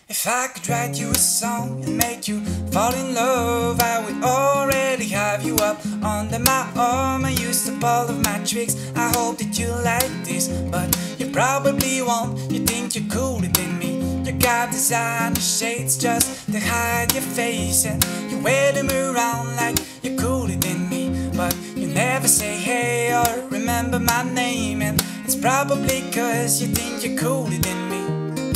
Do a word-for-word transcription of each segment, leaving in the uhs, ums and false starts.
If I could write you a song and make you fall in love, I would already have you up under my arm. I used up all of my tricks, I hope that you like this, but you probably won't. You think you're cooler than me. You got designer shades just to hide your face, and you wear them around like you're cooler than me, but you never say hey or remember my name, and it's probably cause you think you're cooler than me.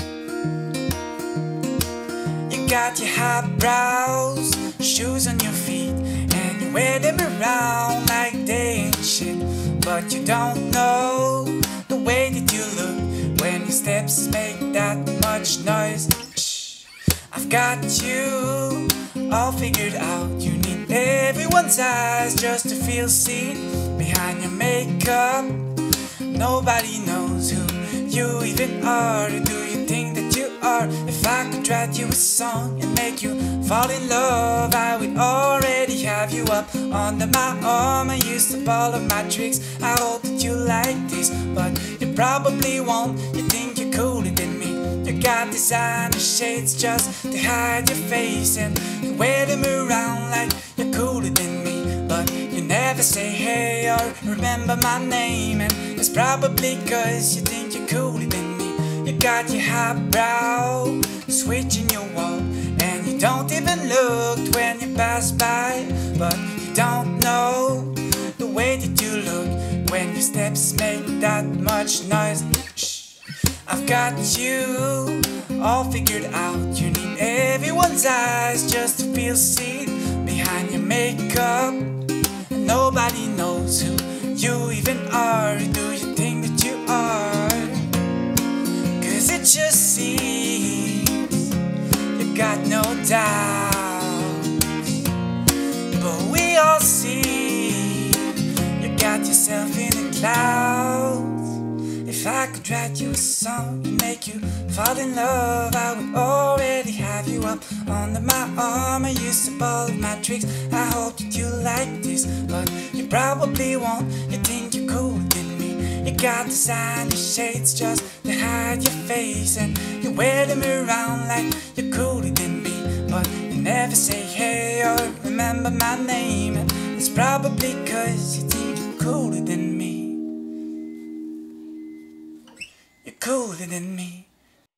You got your high brows, shoes on your feet, and you wear them around like they ain't shit, but you don't know the way that you look when your steps make that much noise. Shh. I've got you all figured out. You need everyone's eyes just to feel seen behind your makeup. Nobody knows who you even are. Who do you think that you are? If I could write you a song and make you fall in love, I would already have you up under my arm. I used up all of my tricks, I hope that you like this, but you probably won't. You think you're cooler than me. You got designer shades just to hide your face, and you wear them around like you're cooler than me, but you never say hey or remember my name, and it's probably cause you think you're cooler than me. You got your high brow, switching your walk, and you don't even look when you pass by, but you don't know the way that you look when your steps make that much noise. Shh. I've got you all figured out. You need everyone's eyes just to feel seen behind your makeup, and nobody knows who you even are. Who do you think that you are? Cause it just seems you got no doubt, but we all see you got yourself in the clouds. If I could write you a song and make you fall in love, I would already have you up under my arm. I used up all of my tricks, I hope that you like this, but you probably won't. You think you're cooler than me. You got designer shades just to hide your face, and you wear them around like you're cooler than me, but you never say hey or remember my name, and it's probably cause you think you're cooler than me. You're cooler than me.